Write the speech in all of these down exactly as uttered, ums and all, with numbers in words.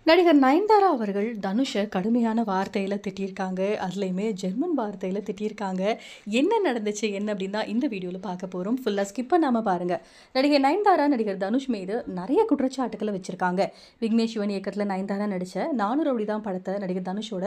நடிகர் நயன்தாரா அவர்கள் தனுஷை கடுமையான வார்த்தையில திட்டியிருக்காங்க. அதுலயுமே ஜெர்மன் வார்த்தையில திட்டியிருக்காங்க. என்ன நடந்துச்சு என்ன அப்படின்னு தான் இந்த வீடியோல பார்க்க போறோம். ஃபுல்லா ஸ்கிப் பண்ணாம பாருங்க. நடிகர் நயன்தாரா நடிகர் தனுஷ் மீது நிறைய குற்றச்சாட்டுக்களை வச்சிருக்காங்க. விக்னேஷ் சிவன் இயக்கத்துல நயன்தாரா நடிச்ச நானூறு ரவுடி தான் படத்தை நடிகர் தனுஷோட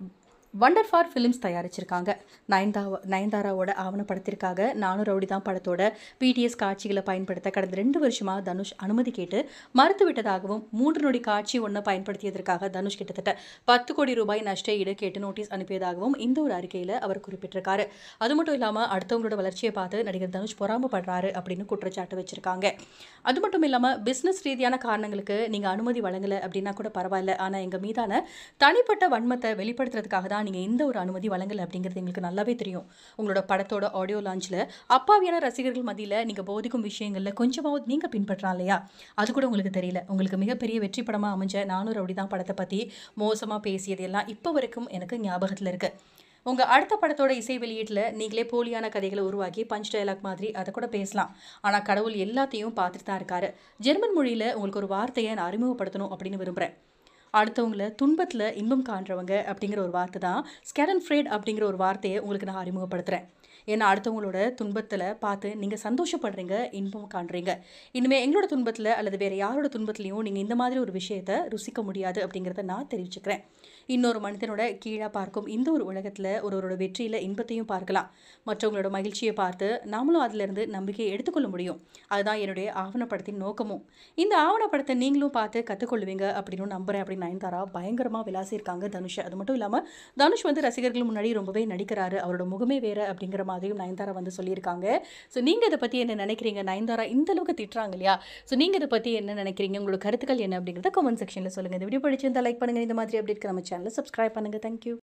வண்டர் ஃபார் ஃபிலிம்ஸ் தயாரிச்சிருக்காங்க. நயன்தா நயன்தாராவோட ஆவணப்படத்திற்காக நானூறு ரவுடி தான் படத்தோட பிடிஎஸ் காட்சிகளை பயன்படுத்த கடந்த ரெண்டு வருஷமா தனுஷ் அனுமதி கேட்டு மறுத்துவிட்டதாகவும், மூன்று நொடி காட்சி ஒன்றை பயன்படுத்தியதற்காக தனுஷ் கிட்டத்தட்ட பத்து கோடி ரூபாய் நஷ்ட ஈடு கேட்டு நோட்டீஸ் அனுப்பியதாகவும் இந்த ஒரு அறிக்கையில் அவர் குறிப்பிட்டிருக்காரு. அது மட்டும் இல்லாமல் அடுத்தவங்களோட வளர்ச்சியை பார்த்து நடிகர் தனுஷ் பொறாமப்படுறாரு அப்படின்னு குற்றச்சாட்டு வச்சிருக்காங்க. அது மட்டும் இல்லாமல் பிஸ்னஸ் ரீதியான காரணங்களுக்கு நீங்கள் அனுமதி வழங்கலை அப்படின்னா கூட பரவாயில்ல, ஆனால் எங்கள் மீதான தனிப்பட்ட வன்மத்தை வெளிப்படுத்துறதுக்காக தான் நீங்கள் இந்த ஒரு அனுமதி வழங்கலை அப்படிங்கிறது எங்களுக்கு நல்லாவே தெரியும். உங்களோட படத்தோட ஆடியோ லான்ச்சில் அப்பாவியான ரசிகர்கள் மத்தியில் நீங்கள் போதிக்கும் விஷயங்களில் கொஞ்சமாவது நீங்கள் பின்பற்றலாம் இல்லையா? அது கூட உங்களுக்கு தெரியல. உங்களுக்கு மிகப்பெரிய வெற்றி படமாக அமைஞ்ச நானூறு ரவுடி தான் படத்தை பற்றி மோசமாக பேசியது எல்லாம் இப்போ வரைக்கும் எனக்கு ஞாபகத்தில் இருக்குது. உங்கள் அடுத்த படத்தோட இசை வெளியீட்டில் நீங்களே போலியான கதைகளை உருவாக்கி பஞ்ச் டயலாக் மாதிரி அதை கூட பேசலாம். ஆனால் கடவுள் எல்லாத்தையும் பார்த்துட்டு தான் இருக்காரு. ஜெர்மன் மொழியில் உங்களுக்கு ஒரு வார்த்தையை நான் அறிமுகப்படுத்தணும் அப்படின்னு விரும்புகிறேன். அடுத்தவங்கள துன்பத்தில் இன்பம் காண்றவங்க அப்படிங்கிற ஒரு வார்த்தை தான் ஸ்கேடன்ஃப்ரேட் அப்படிங்கிற ஒரு வார்த்தையை உங்களுக்கு நான் அறிமுகப்படுத்துகிறேன். ஏன்னா அடுத்தவங்களோட துன்பத்தில் பார்த்து நீங்கள் சந்தோஷப்படுறீங்க, இன்பம் காண்றீங்க. இனிமேல் எங்களோட துன்பத்தில் அல்லது வேறு யாரோட துன்பத்துலையும் நீங்கள் இந்த மாதிரி ஒரு விஷயத்தை ருசிக்க முடியாது அப்படிங்கிறத நான் தெரிவிச்சுக்கிறேன். இன்னொரு மனிதனோட கீழாக பார்க்கும் இந்த ஒரு உலகத்தில் ஒருவரோட வெற்றியில் இன்பத்தையும் பார்க்கலாம். மற்றவங்களோட மகிழ்ச்சியை பார்த்து நாமளும் அதிலிருந்து நம்பிக்கையை எடுத்துக்கொள்ள முடியும். அதுதான் என்னுடைய ஆவணப்படத்தின் நோக்கமும். இந்த ஆவணப்படத்தை நீங்களும் பார்த்து கற்றுக்கொள்வீங்க அப்படின்னு நம்புகிறேன் அப்படின்னு நயன்தாரா பயங்கரமாக விளாசியிருக்காங்க தனுஷை. அது மட்டும் இல்லாமல் தனுஷ் வந்து ரசிகர்கள் முன்னாடி ரொம்பவே நடிக்கிறாரு, அவரோட முகமே வேறு அப்படிங்கிற மாதிரியும் நயன்தாரா வந்து சொல்லியிருக்காங்க. ஸோ நீங்கள் இதை பற்றி என்ன நினைக்கிறீங்க? நயன்தாரா இந்த அளவுக்கு திட்டுறாங்க இல்லையா? ஸோ நீங்கள் இதை பற்றி என்ன நினைக்கிறீங்க? உங்களோட கருத்துக்கள் என்ன அப்படிங்கிறத கமெண்ட் செக்ஷனில் சொல்லுங்கள். இந்த வீடியோ பிடிச்சிருந்தா லைக் பண்ணுங்கள். இந்த மாதிரி அப்டேட்க்கு நம்ம சேனலை சப்ஸ்கிரைப் பண்ணுங்கள். தேங்க்யூ.